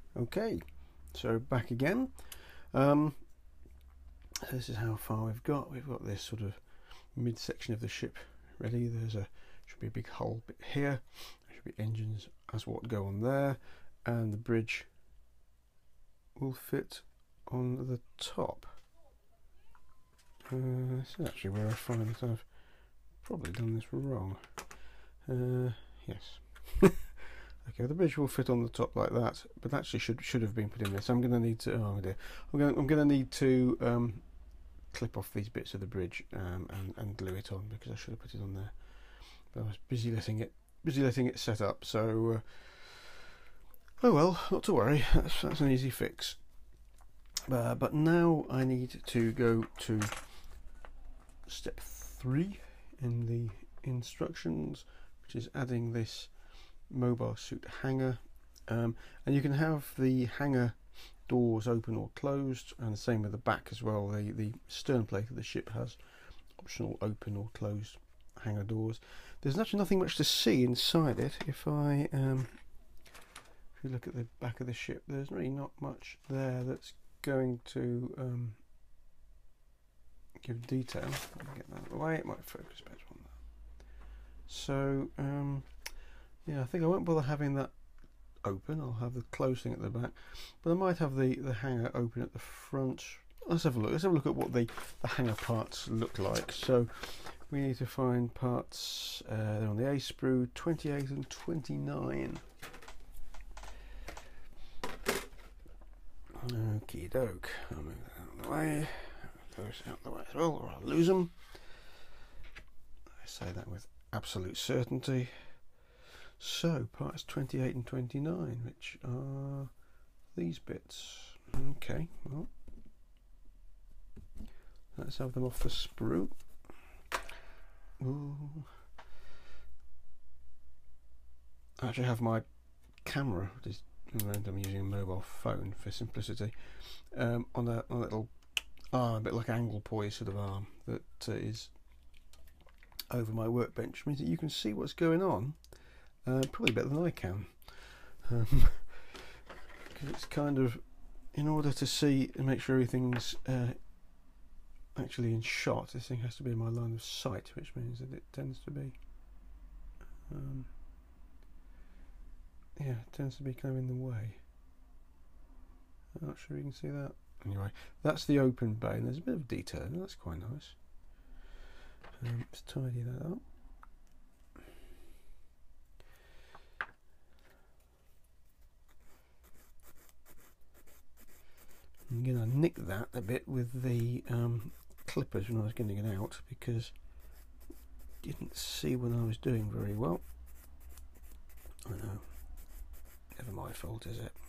Okay, so back again. This is how far we've got. We've got this sort of midsection of the ship ready. Should be a big hull bit here. There should be engines as what go on there, and the bridge will fit on the top. This is actually where I find that I've probably done this wrong. Yes. Okay, the bridge will fit on the top like that, but actually should have been put in there. So I'm going to need to. Oh dear, I'm going to need to clip off these bits of the bridge and glue it on, because I should have put it on there. But I was busy letting it set up. So oh well, not to worry. That's an easy fix. But now I need to go to step 3 in the instructions, which is adding this mobile suit hanger, and you can have the hanger doors open or closed, and the same with the back as well. The stern plate of the ship has optional open or closed hanger doors. There's actually nothing much to see inside it. If you look at the back of the ship, there's really not much there that's going to give detail. Let me get that out of the way, it might focus better on that. So yeah, I think I won't bother having that open. I'll have the closed thing at the back, but I might have the hanger open at the front. Let's have a look. Let's have a look at what the hanger parts look like. So we need to find parts. They're on the A sprue 28 and 29. Okie doke. I'll move that out of the way. Those out of the way as well, or I'll lose them. I say that with absolute certainty. So parts 28 and 29, which are these bits. Okay, well, let's have them off the sprue. Ooh. I actually have my camera, I'm using a mobile phone for simplicity, on a little arm, a bit like angle poise sort of arm that is over my workbench, means that you can see what's going on. Probably better than I can, because it's kind of, in order to see and make sure everything's actually in shot, this thing has to be in my line of sight, which means that it tends to be yeah, it tends to be kind of in the way. I'm not sure you can see that. Anyway, that's the open bay, and there's a bit of detail, and that's quite nice. Let's tidy that up. I'm going to nick that a bit with the clippers when I was getting it out, because I didn't see what I was doing very well. I know, never my fault, is it?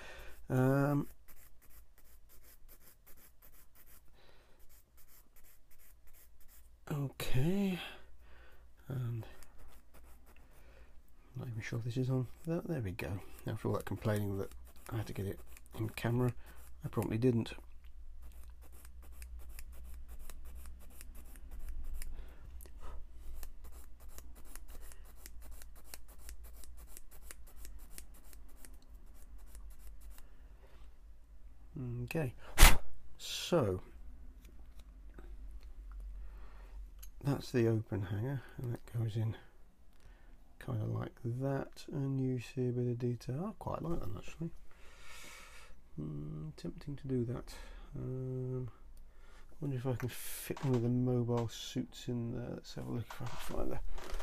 Okay, and I'm not even sure if this is on. There we go. After all that complaining that I had to get it in camera, I promptly didn't. Okay, so that's the open hanger, and that goes in kind of like that, and you see a bit of detail. I quite like that actually. Tempting to do that. I wonder if I can fit one of the mobile suits in there. Let's have a look if I can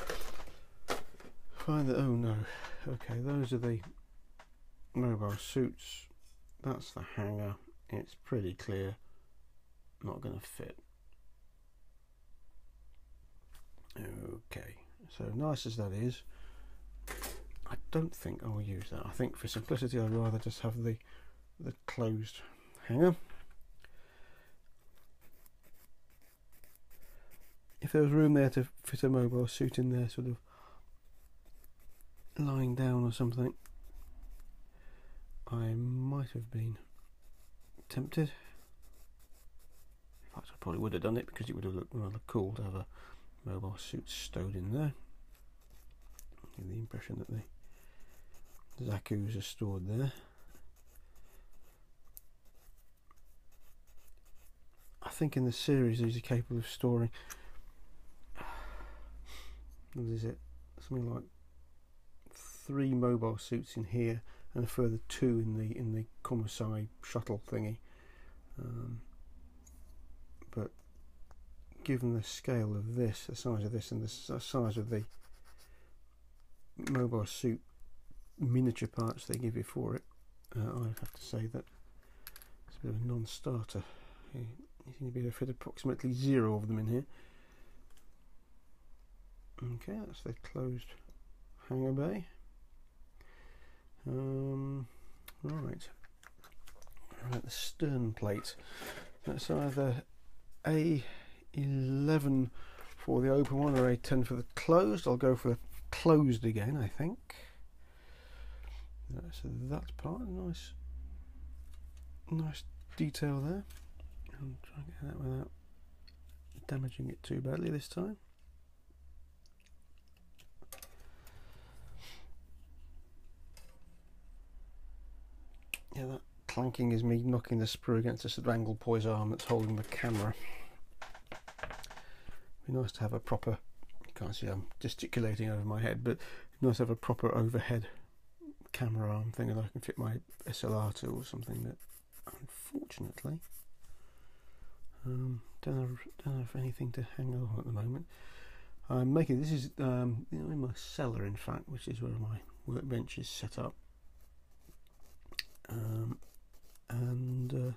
find the. Oh no. Okay, those are the mobile suits. That's the hanger. It's pretty clear. Not going to fit. Okay, so nice as that is, I don't think I'll use that. I think for simplicity I'd rather just have the closed hanger. If there was room there to fit a mobile suit in there, sort of lying down or something, I might have been tempted. In fact, I probably would have done it, because it would have looked rather cool to have a mobile suit stowed in there. Give the impression that the Zakus are stored there. think in the series these are capable of storing, what is it, something like 3 mobile suits in here and a further 2 in the Musai shuttle thingy. But given the scale of this, the size of this, and the size of the mobile suit miniature parts they give you for it, I have to say that it's a bit of a non-starter. You seem to be able to fit approximately 0 of them in here. Okay, that's the closed hangar bay. Right, the stern plate. That's either A11 for the open one or A10 for the closed. I'll go for the closed again, I think. So that's part, nice detail there. I'll try and get that without damaging it too badly this time. Yeah, that clanking is me knocking the sprue against this Anglepoise arm that's holding the camera. It'd be nice to have a proper, you can't see I'm gesticulating over my head, but it'd be nice to have a proper overhead camera arm thing that I can fit my SLR to or something, that unfortunately don't have anything to hang on at the moment. I'm making, this is in my cellar in fact, which is where my workbench is set up. And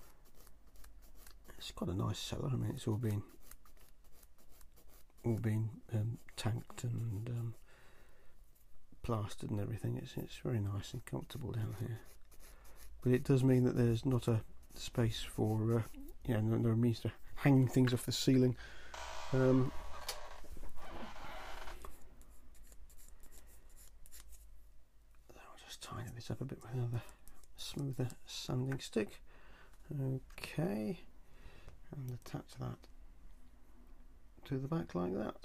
it's quite a nice cellar. I mean, it's all been tanked and plastered and everything. It's very nice and comfortable down here. But it does mean that there's not a space for no means to hanging things off the ceiling. I'll just tighten this up a bit with another smoother sanding stick. Okay, and attach that to the back like that.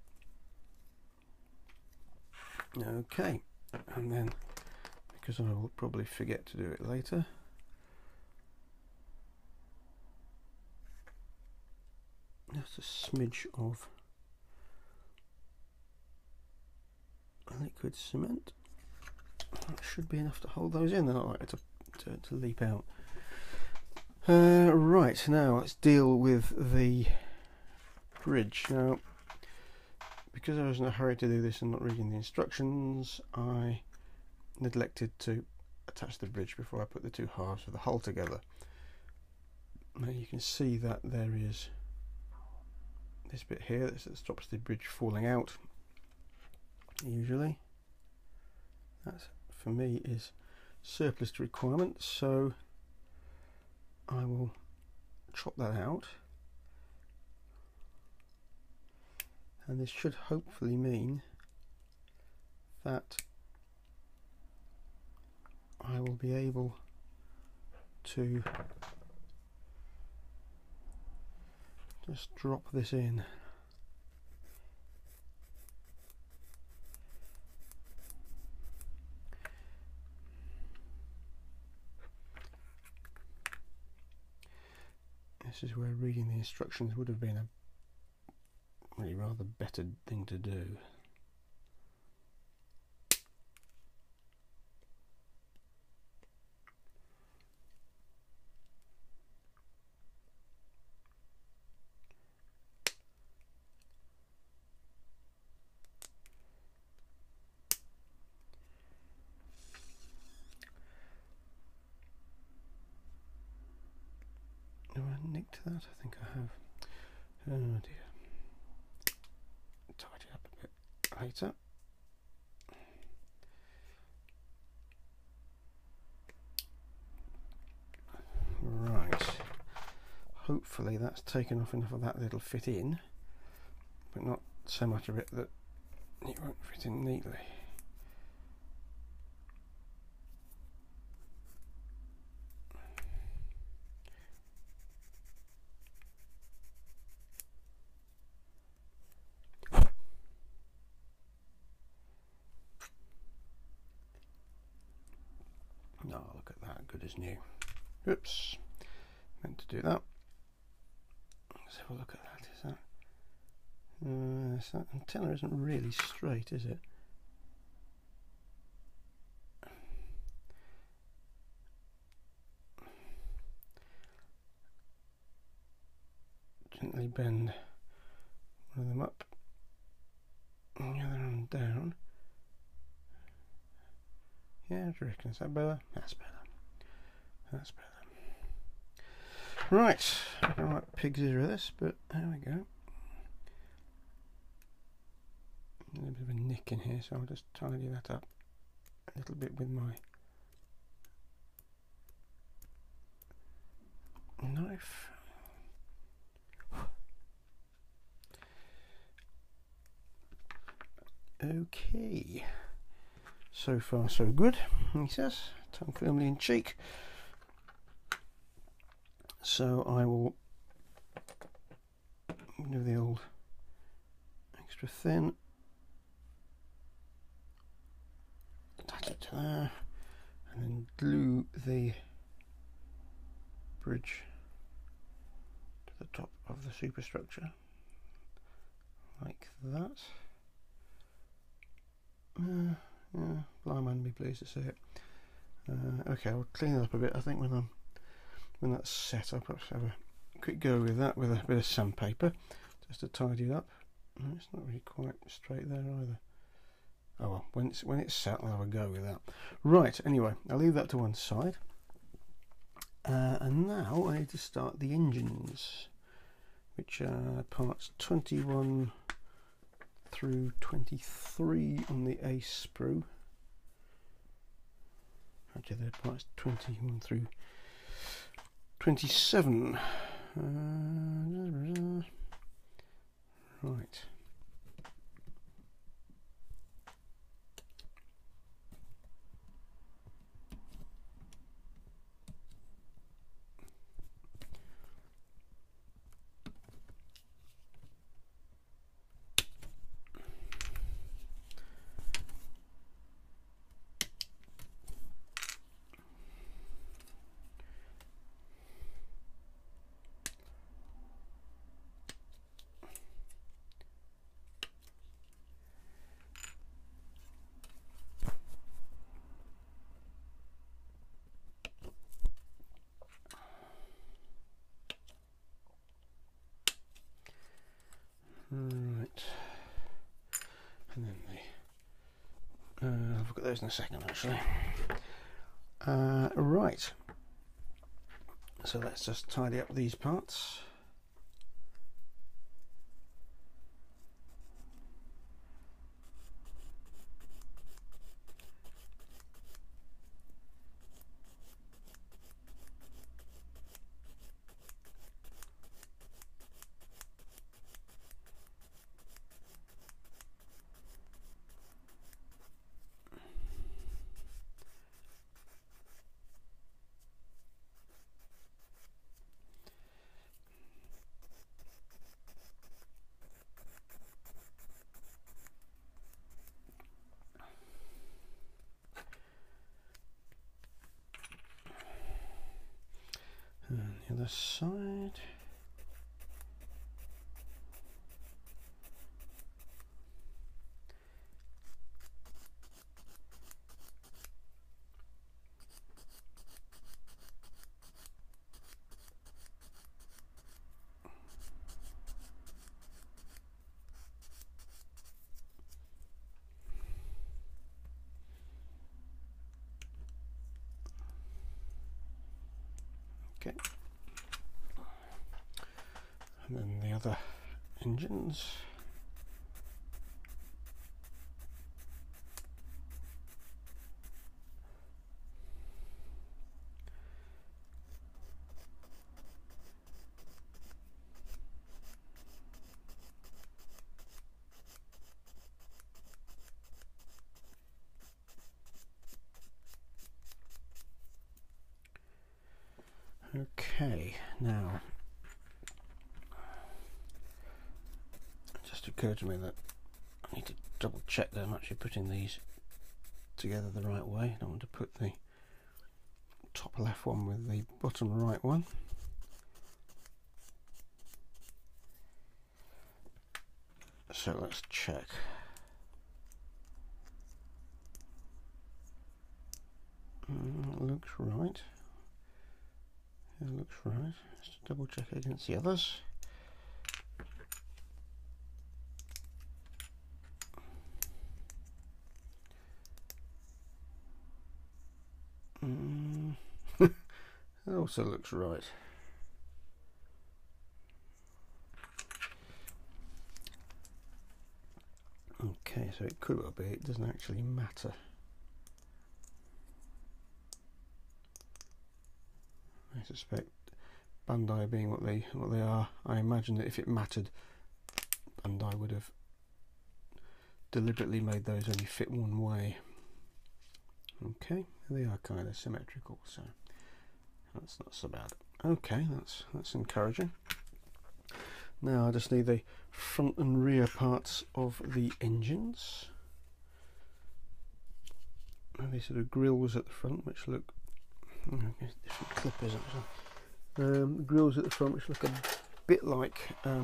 Okay, and then, because I will probably forget to do it later, just a smidge of liquid cement. That should be enough to hold those in. They're not likely to leap out. Right, now let's deal with the bridge. Now, because I was in a hurry to do this and not reading the instructions, I neglected to attach the bridge before I put the 2 halves of the hull together. Now you can see that there is this bit here that stops the bridge falling out. Usually, that for me is surplus to requirement, so I will chop that out, and this should hopefully mean that I will be able to just drop this in. This is where reading the instructions would have been a really rather better thing to do. Nicked that? I think I have. Oh dear. Tidy up a bit later. Right. Hopefully that's taken off enough of that that'll fit in, but not so much of it that it won't fit in neatly. Oh, look at that, good as new. Oops, meant to do that. Let's have a look at that. Is that antenna isn't really straight, is it? Gently bend one of them up and the other one down. Yeah, do you reckon? Is that better? That's better. That's better. Right, I don't know what pig's ear of this, but there we go. A little bit of a nick in here, so I'll just tidy that up a little bit with my knife. Okay, so far so good, he says, tongue firmly in cheek. So I will do the old extra thin, attach it to there, and then glue the bridge to the top of the superstructure like that. Yeah, blind man be pleased to see it. Okay, I'll clean it up a bit. I think when that's set up, I'll have a quick go with that with a bit of sandpaper just to tidy it up. It's not really quite straight there either. Oh well, when it's set, I'll have a go with that. Right, anyway, I'll leave that to one side. And now I need to start the engines, which are parts 21 through 23 on the A sprue. Actually, they're parts 21 through 27. Right. Right, and then I'll look at those in a second actually. Right, so let's just tidy up these parts. And the other side. Okay, and then the other engines. Okay, now it just occurred to me that I need to double check that I'm actually putting these together the right way. I don't want to put the top left one with the bottom right one. So let's check. Looks right. It looks right. Let's double check against the others. It also looks right. Okay, so it could well be. It doesn't actually matter. I suspect Bandai being what they are, I imagine that if it mattered, Bandai would have deliberately made those only fit one way. Okay, they are kind of symmetrical, so that's not so bad. Okay, that's encouraging. Now I just need the front and rear parts of the engines. And these sort of grills at the front, which look different clippers actually. Grills at the front, which look a bit like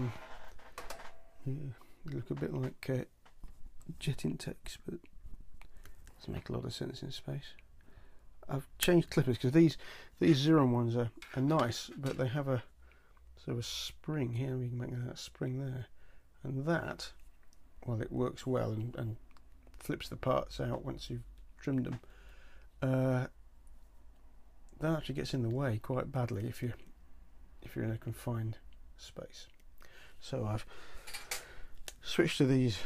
jet intakes, but doesn't make a lot of sense in space. I've changed clippers because these Xeron ones are nice, but they have a sort of a spring here. We can make that spring there, and that, well, it works well and flips the parts out once you've trimmed them. That actually gets in the way quite badly if you're in a confined space. So I've switched to these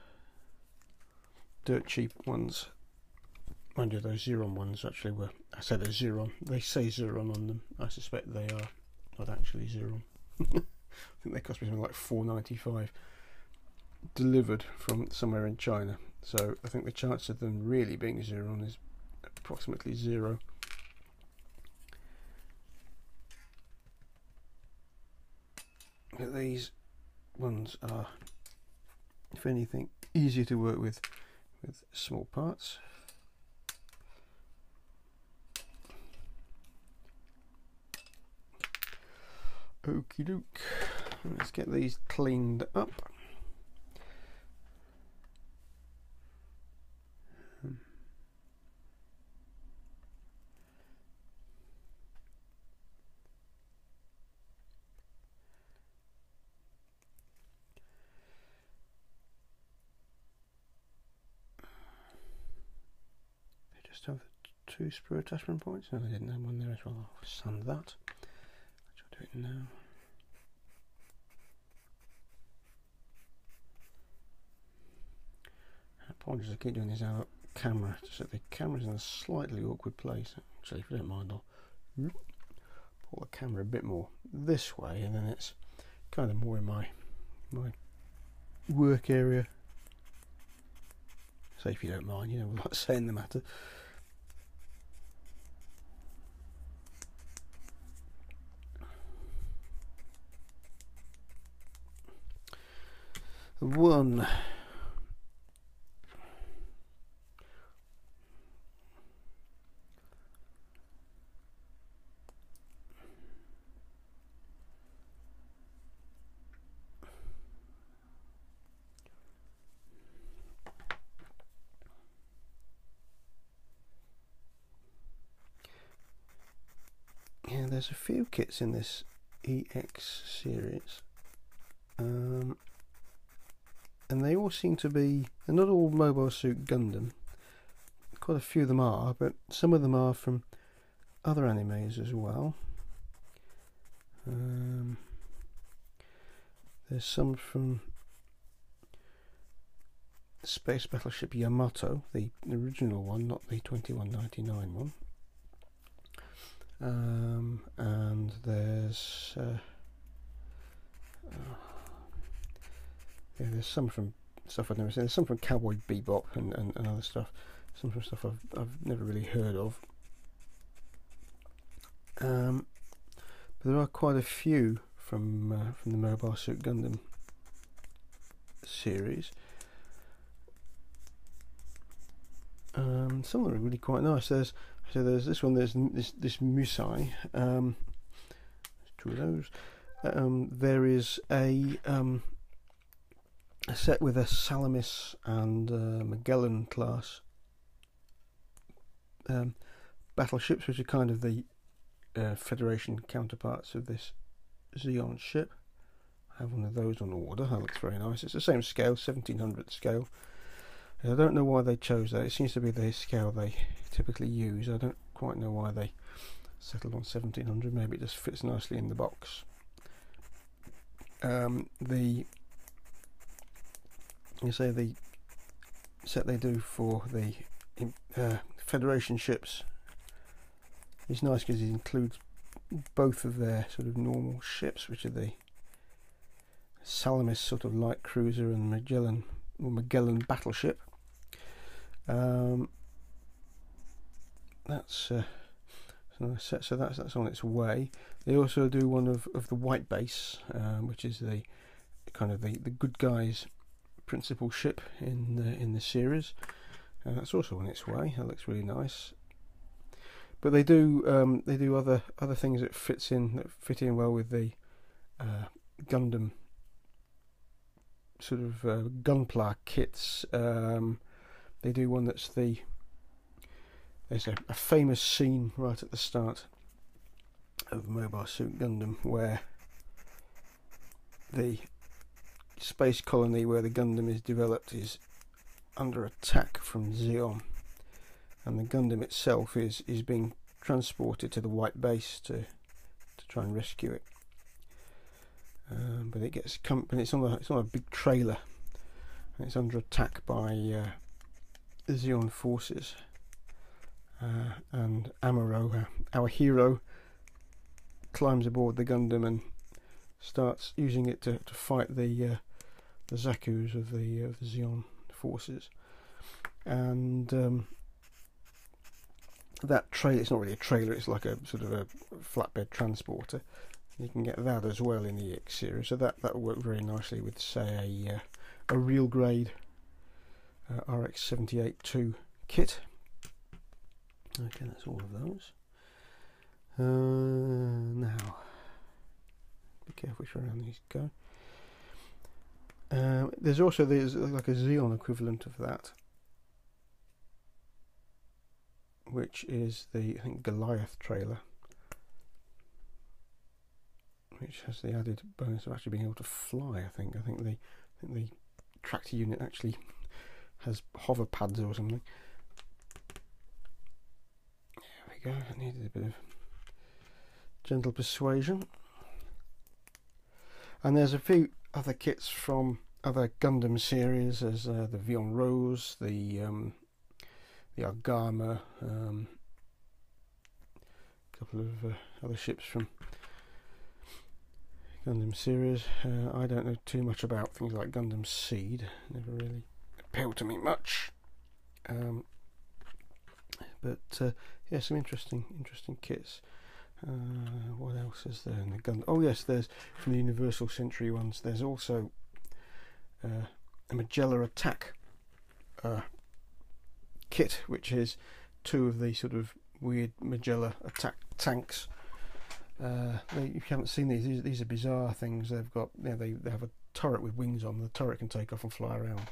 dirt cheap ones. Mind you, those Xeron ones actually were, I say they're Xeron, they say Xeron on them. I suspect they are not actually Xeron. I think they cost me something like $4.95 delivered from somewhere in China. So I think the chance of them really being Xeron is approximately 0. But these ones are, if anything, easier to work with small parts. Okie doke. Let's get these cleaned up. They just have the 2 sprue attachment points. No, they didn't have one there as well. I'll sand that. Do it now. Apologies, I keep doing this out of camera, just that the camera's in a slightly awkward place. Actually, if you don't mind, I'll pull the camera a bit more this way, and then it's kind of more in my work area. So if you don't mind, you know, without saying the matter. One. Yeah, there's a few kits in this EX series. And they all seem to be, they're not all Mobile Suit Gundam. Quite a few of them are, but some of them are from other animes as well. There's some from Space Battleship Yamato, the original one, not the 2199 one. And there's yeah, there's some from stuff I've never seen. There's some from Cowboy Bebop and other stuff. Some from stuff I've never really heard of. But there are quite a few from the Mobile Suit Gundam series. Some of them are really quite nice. There's this one. There's this Musai. There's 2 of those. There is a a set with a Salamis and Magellan class battleships, which are kind of the Federation counterparts of this Zeon ship. I have one of those on order. That looks very nice. It's the same scale, 1700 scale. I don't know why they chose that. It seems to be the scale they typically use. I don't quite know why they settled on 1700. Maybe it just fits nicely in the box. The set they do for the Federation ships is nice because it includes both of their sort of normal ships, which are the Salamis sort of light cruiser and Magellan battleship. That's so that's on its way. They also do one of the White Base, which is the kind of the good guys' principal ship in the series. That's also on its way. That looks really nice. But they do other things that fit in well with the Gundam sort of gunpla kits. They do one that's there's a famous scene right at the start of Mobile Suit Gundam where the space colony where the Gundam is developed is under attack from Zeon, and the Gundam itself is being transported to the White Base to try and rescue it. But it gets it's on a big trailer, and it's under attack by the Zeon forces. And Amuro, our hero, climbs aboard the Gundam and starts using it to fight the Zakus of the Zeon forces. And that trailer, it's not really a trailer, it's like a sort of a flatbed transporter. You can get that as well in the EX series, so that will work very nicely with, say, a real grade RX-78-2 kit. Okay, that's all of those. Now, be careful which way around these go. There's like a Zeon equivalent of that, which is the, I think, Goliath trailer, which has the added bonus of actually being able to fly. I think the tractor unit actually has hover pads or something. There we go. I needed a bit of gentle persuasion. And there's a few other kits from other Gundam series. There's the Vion Rose, the Argama, a couple of other ships from Gundam series. I don't know too much about things like Gundam Seed. Never really appealed to me much. But yeah, some interesting kits. What else is there in the Gundam? Oh yes, there's from the Universal Century ones. There's also a Magella Attack kit, which is two of the sort of weird Magella Attack tanks. If you haven't seen these are bizarre things. They've got, they have a turret with wings on. The turret can take off and fly around.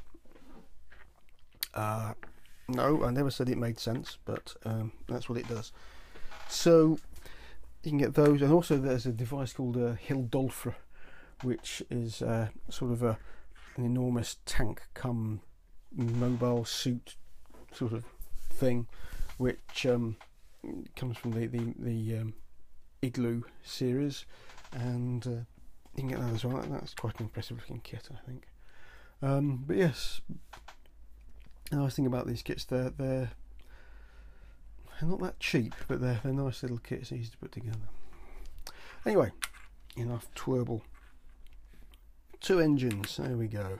No, I never said it made sense, but that's what it does. So you can get those, and also there's a device called Hildolfra, which is sort of an enormous tank come mobile suit sort of thing, which comes from the Igloo series, and you can get that as well. That's quite an impressive looking kit, I think. But yes, the nice thing about these kits, they're not that cheap, but they're nice little kits, easy to put together. Anyway, enough twerble. 2 engines, there we go.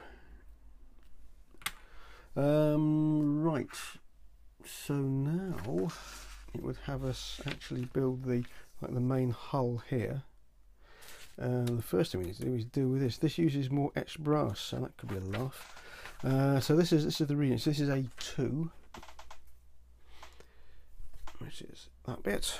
Right, so now it would have us actually build the main hull here. The first thing we need to do is deal with this. This uses more etched brass, so that could be a laugh. So this is the reading. So this is A2, which is that bit.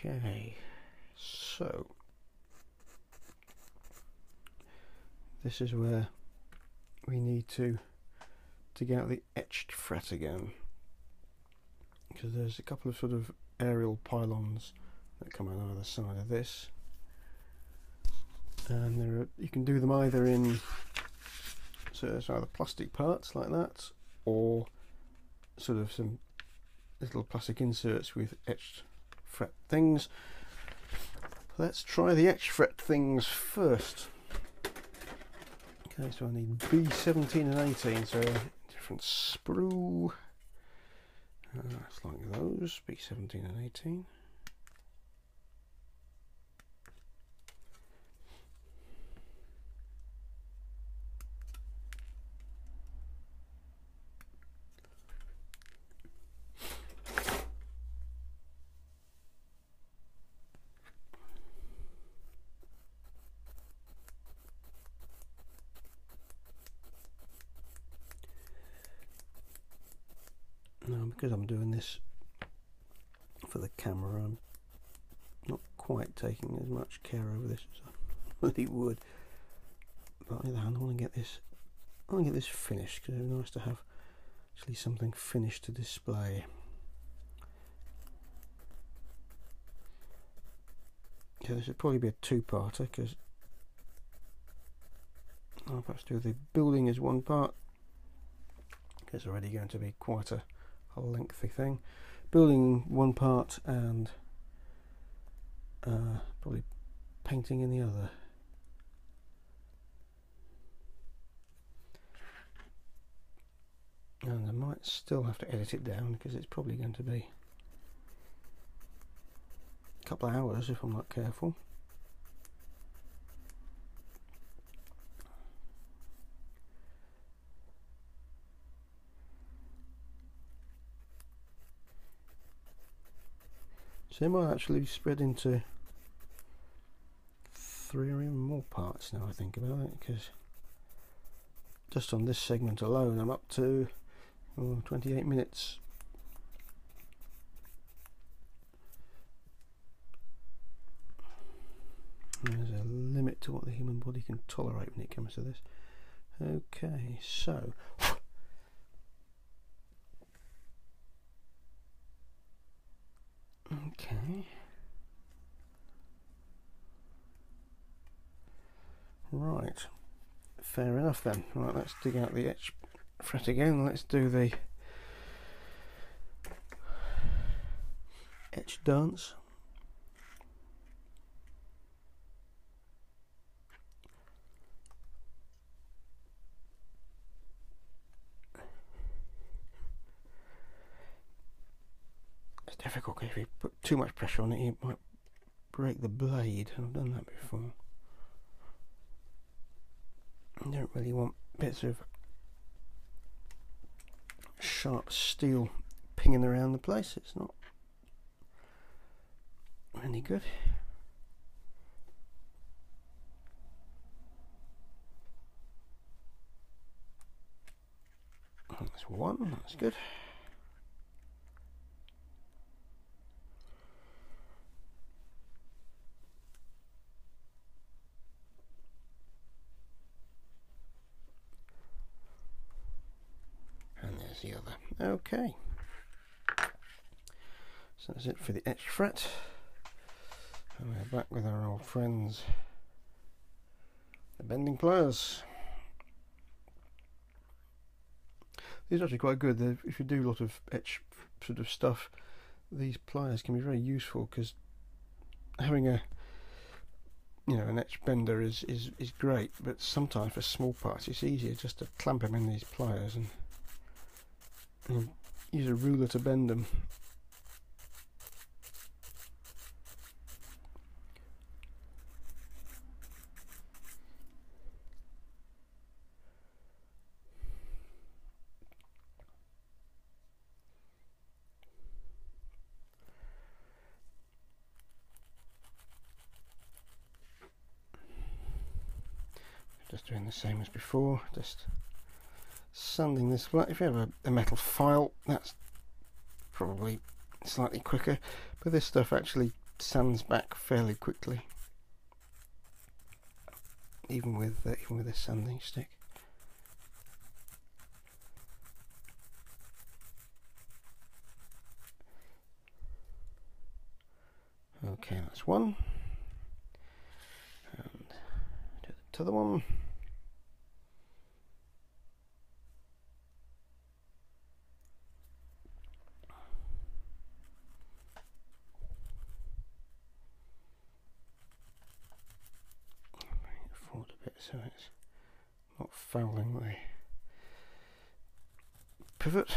Okay, so this is where we need to dig out the etched fret again, because there's a couple of sort of aerial pylons that come out either side of this, and there are, you can do them either in, so it's either plastic parts like that, or sort of some little plastic inserts with etched fret things. Let's try the etched fret things first. Okay, so I need B17 and 18, so different sprue. It's like those, B17 and 18. Now, because I'm doing this for the camera, I'm not quite taking as much care over this as I really would. But on the other hand, I want to get this finished, because it's nice to have actually something finished to display. So this would probably be a two-parter, because I'll perhaps do the building as one part. It's already going to be quite a lengthy thing. Building one part and probably painting in the other. And I might still have to edit it down, because it's probably going to be a couple of hours if I'm not careful. So it might actually spread into 3 or even more parts now I think about it, because just on this segment alone I'm up to 28 minutes. And there's a limit to what the human body can tolerate when it comes to this. Okay, so okay, right, fair enough then. Right, let's dig out the etch fret again. Let's do the etch dance. It's difficult, because if you put too much pressure on it, you might break the blade. I've done that before. You don't really want bits of sharp steel pinging around the place. It's not really good. That's one, that's good. The other. Okay, so that's it for the etched fret, and we're back with our old friends, the bending pliers. These are actually quite good. If you do a lot of etch sort of stuff, these pliers can be very useful, because having a an etch bender is great, but sometimes for small parts it's easier just to clamp them in these pliers and use a ruler to bend them. Just doing the same as before, just sanding this flat. If you have a metal file, that's probably slightly quicker, but this stuff actually sands back fairly quickly, even with this sanding stick. Okay, that's one. And do the other one. Bring it forward a bit so it's not fouling the pivot.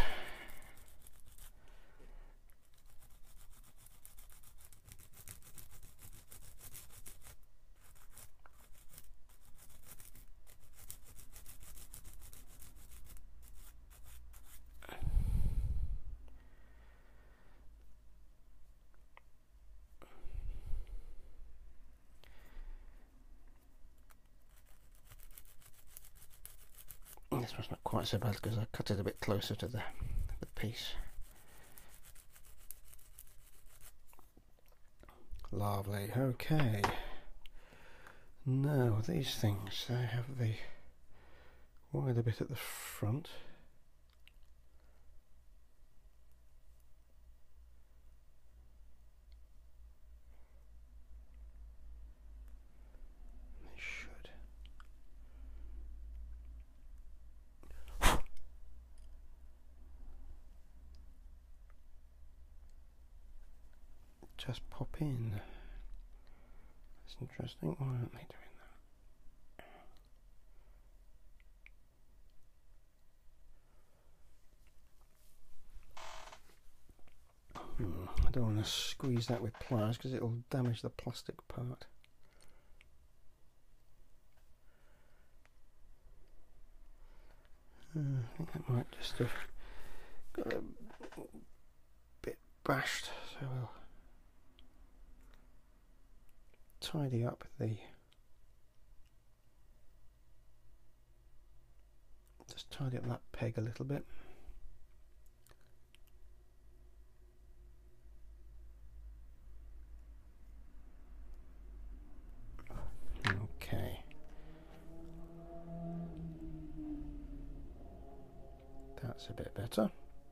This one's not quite so bad because I cut it a bit closer to the piece. Lovely. Okay. Now these things, they have the wider bit at the front. They should. Just pop in. That's interesting. Why aren't they doing that? I don't want to squeeze that with pliers because it'll damage the plastic part. I think that might just have got a bit bashed, so we'll tidy up just tidy up that peg a little bit. Okay. That's a bit better.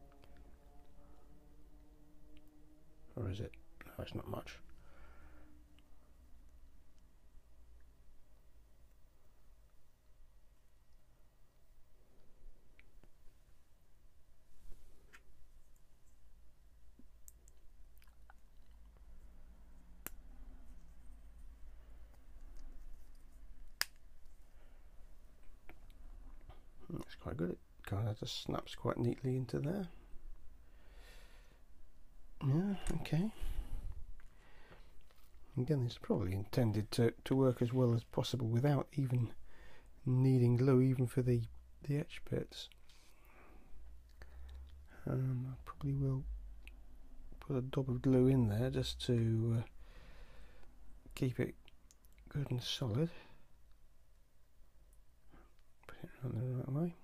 Or is it? No, it's not much. That's quite good. It kind of just snaps quite neatly into there. Yeah, okay. Again, it's probably intended to work as well as possible without even needing glue, even for the etch bits. I probably will put a dab of glue in there just to keep it good and solid. Put it around the right way.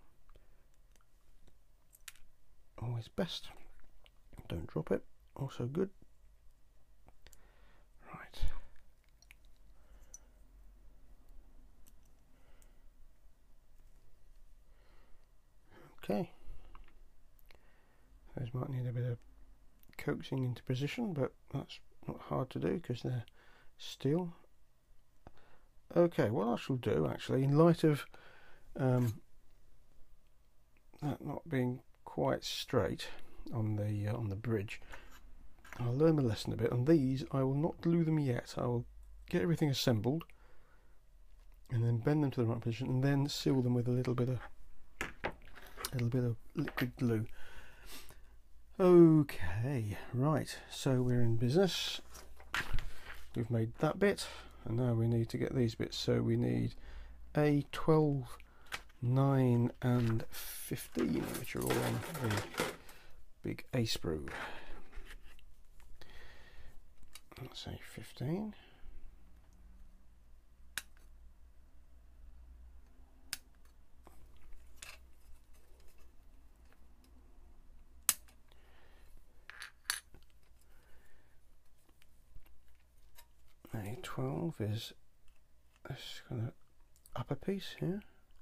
Always best. Don't drop it. Also good. Right. Okay. Those might need a bit of coaxing into position, but that's not hard to do because they're steel. Okay, what I shall do actually, in light of that not being quite straight on the bridge, I'll learn the lesson a bit. On these, I will not glue them yet. I will get everything assembled and then bend them to the right position and then seal them with a little bit of liquid glue. Okay, right, so we're in business. We've made that bit and now we need to get these bits. So we need a 12, 9 and 15, which are all on the big A sprue. Let's say 15. Okay, 12 is this kind of upper piece here.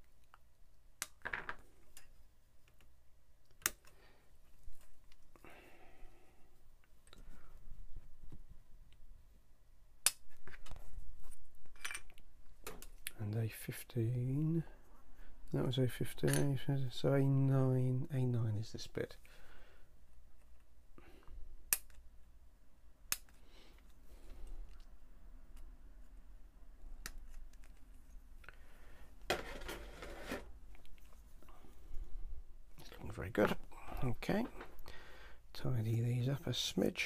And A15, that was A15, so A9 is this bit. It's looking very good. Okay, tidy these up a smidge.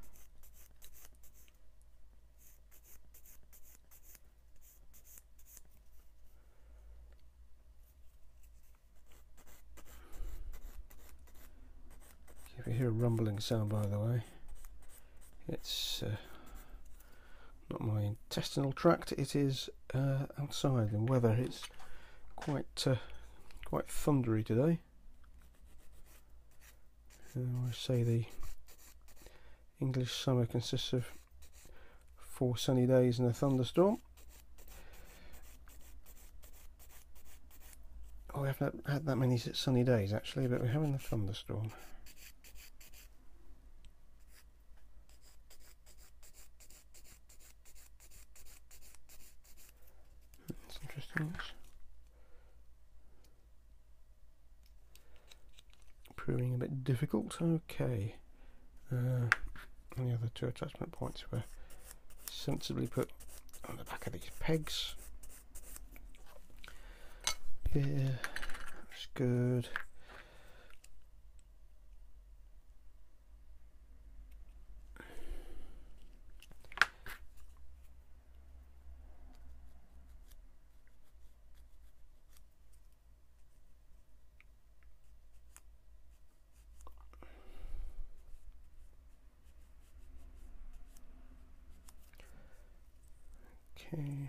If you hear a rumbling sound, by the way, it's not my intestinal tract, it is outside, and weather. It's quite thundery today. I say the English summer consists of 4 sunny days and a thunderstorm. Oh, we haven't had that many sunny days actually, but we're having a thunderstorm. That's interesting. Proving a bit difficult. Okay. And the other 2 attachment points were sensibly put on the back of these pegs. Yeah, that's good. Okay.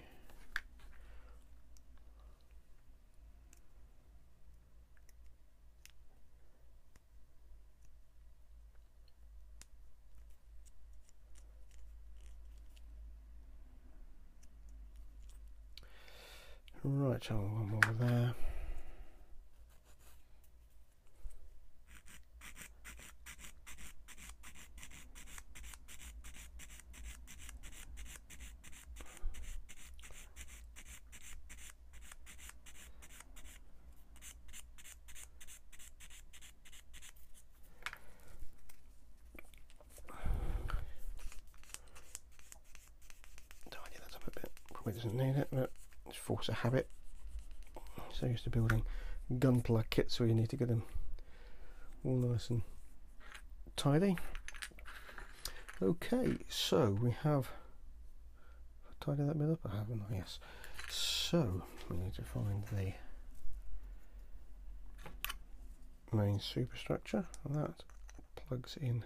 Right, I'll one more there. Tidy that up a bit. Probably doesn't need it, but it's force of habit. So used to building gunpla kits where you need to get them all nice and tidy. Okay, so we have tidied that bit up, I haven't I? Yes. So we need to find the main superstructure, and that plugs in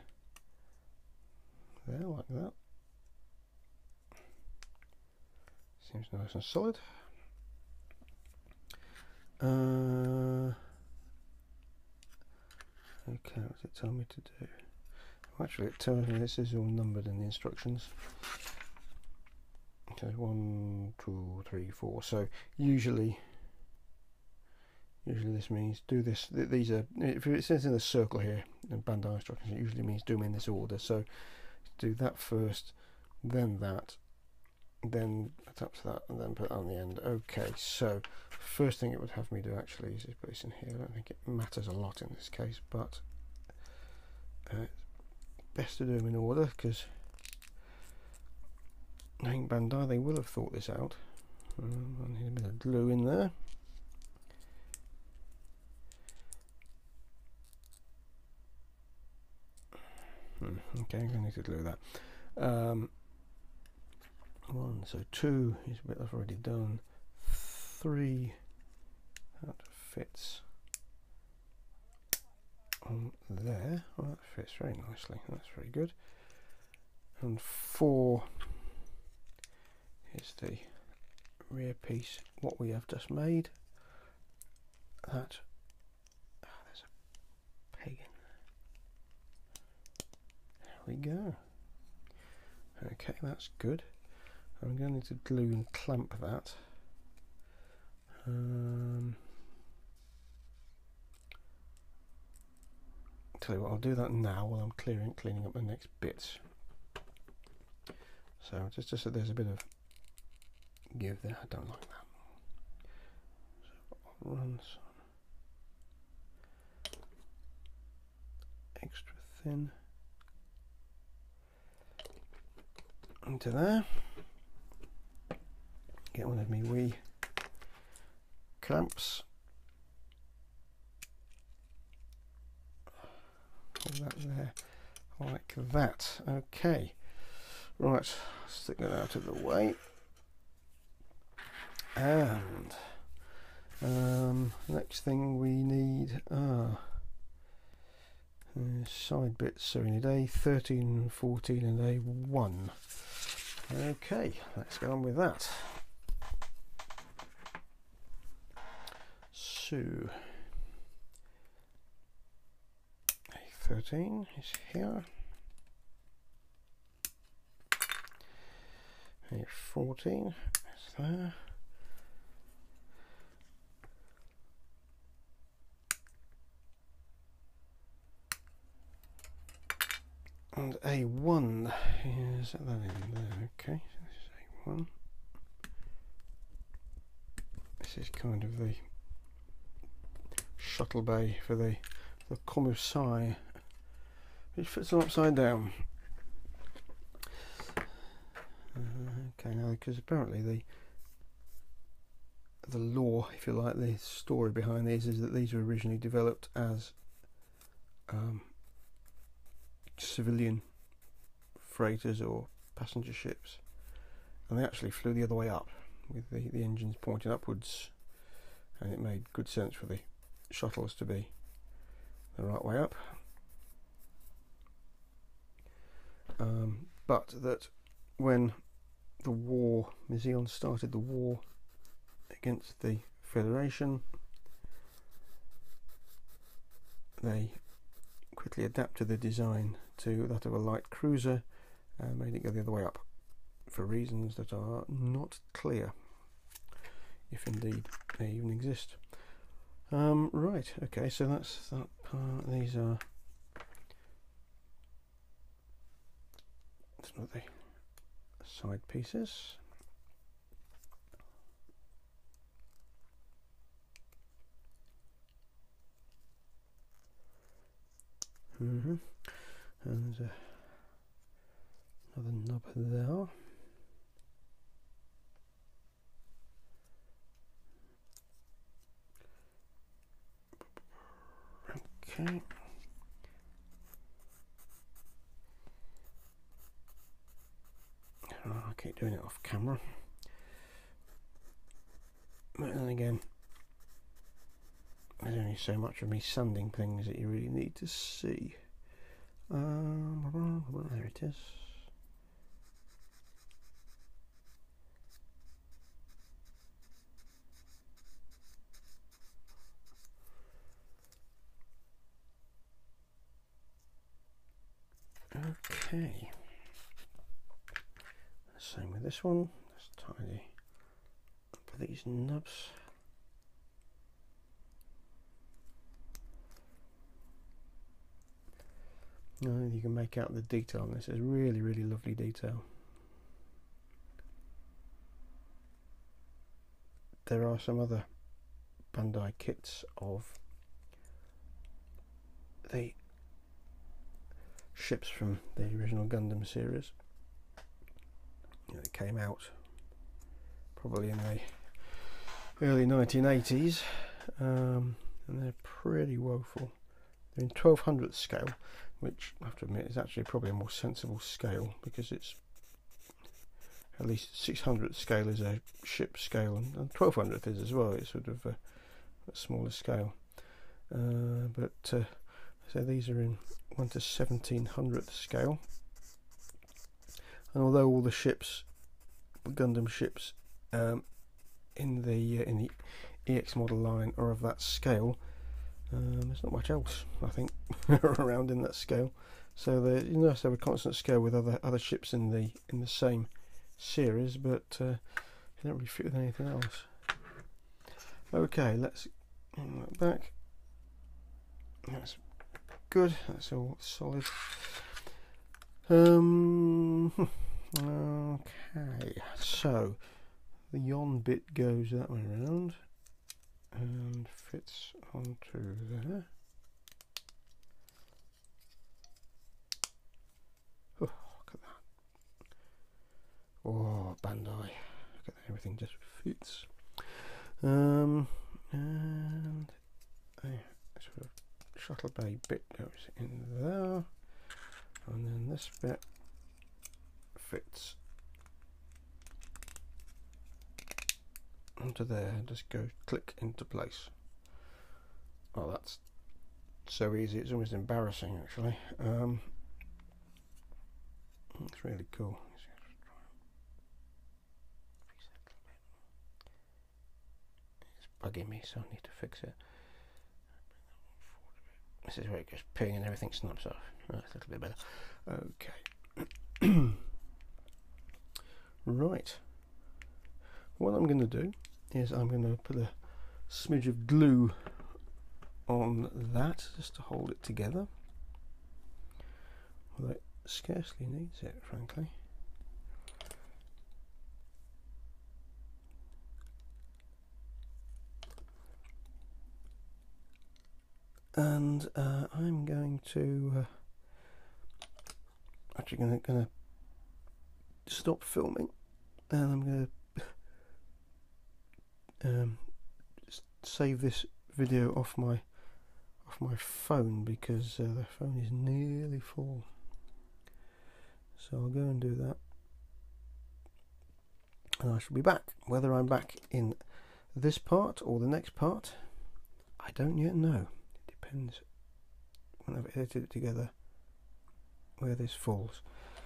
there like that. Seems nice and solid. Okay, what does it tell me to do? Well, actually, it tells me this is all numbered in the instructions. Okay, 1, 2, 3, 4. So usually this means do this. These are, if it says in a circle here in Bandai instructions, it usually means do them in this order. So do that first, then that, then attach that, and then put it on the end. Okay, so first thing it would have me do actually is put this in here. I don't think it matters a lot in this case, but it's best to do them in order, because I think Bandai, they will have thought this out. I need a bit of glue in there. Okay, I'm going to need to glue that. 1, so 2 is a bit I've already done. 3, that fits on there. Well, that fits very nicely. That's very good. And 4 is the rear piece, what we have just made. That there's a peg in there. There we go. Okay, that's good. I'm going to need to glue and clamp that. Tell you what, I'll do that now while I'm cleaning up the next bits. So just so there's a bit of give there. I don't like that. So I'll run some extra thin into there. Get one of me wee clamps. Hold that there like that. Okay, right, stick that out of the way. And next thing we need are side bits. So we need A13, 14 and A1. Okay, let's get on with that. So A13 is here. A14 is there. And A1 is that in there. Okay, so this is A1. This is kind of the shuttle bay for the Musai, which fits them upside down. Okay, now because apparently the lore, if you like, the story behind these is that these were originally developed as civilian freighters or passenger ships, and they actually flew the other way up with the engines pointing upwards, and it made good sense for the shuttles to be the right way up. But that when the war, Musai started the war against the Federation, they quickly adapted the design to that of a light cruiser and made it go the other way up for reasons that are not clear, if indeed they even exist. Right, okay, so that's that part. These are some of the side pieces. And there's another knob there. Okay. I keep doing it off camera. But then again, there's only so much of me sanding things that you really need to see. There it is. Okay. Same with this one. Let's tidy up these nubs. You can make out the detail on this. It's really, really lovely detail. There are some other Bandai kits of the ships from the original Gundam series. They came out probably in the early 1980s, and they're pretty woeful. They're in 1200th scale, which I have to admit is actually probably a more sensible scale, because it's at least 600th scale is a ship scale, and 1200th is as well. It's sort of a smaller scale, so these are in 1 to 1700th scale. And although all the ships, Gundam ships, in the EX model line are of that scale, there's not much else, I think, around in that scale. So you notice they have a constant scale with other ships in the same series, but it don't really fit with anything else. Okay, let's bring that back. That's good. That's all solid. Okay, so the yon bit goes that way around and fits onto there. Oh, look at that. Oh, Bandai. Look at that, everything just fits. And a sort of shuttle bay bit goes in there, and then this bit fits onto there and just go click into place. Oh, that's so easy, it's almost embarrassing actually. It's really cool. It's bugging me, so I need to fix it. This is where it goes ping and everything snaps off. That's a little bit better. Okay. Right. What I'm going to do is I'm going to put a smidge of glue on that just to hold it together. Although it scarcely needs it, frankly. And I'm going to actually going to stop filming, and I'm going to save this video off my phone because the phone is nearly full. So I'll go and do that, and I shall be back. Whether I'm back in this part or the next part, I don't yet know. It depends when I've edited it together where this falls.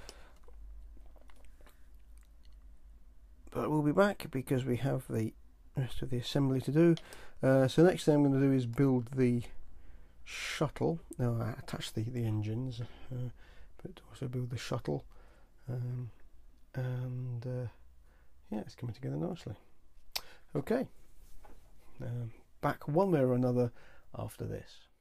But we'll be back because we have the rest of the assembly to do. So next thing I'm going to do is build the shuttle. Now I attach the engines, but also build the shuttle, and yeah, it's coming together nicely. Okay, back one way or another after this.